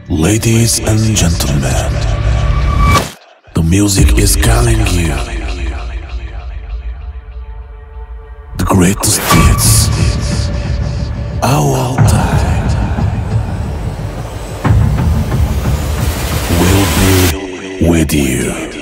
Ladies and gentlemen, the music is calling you. The greatest hits of all time will be with you.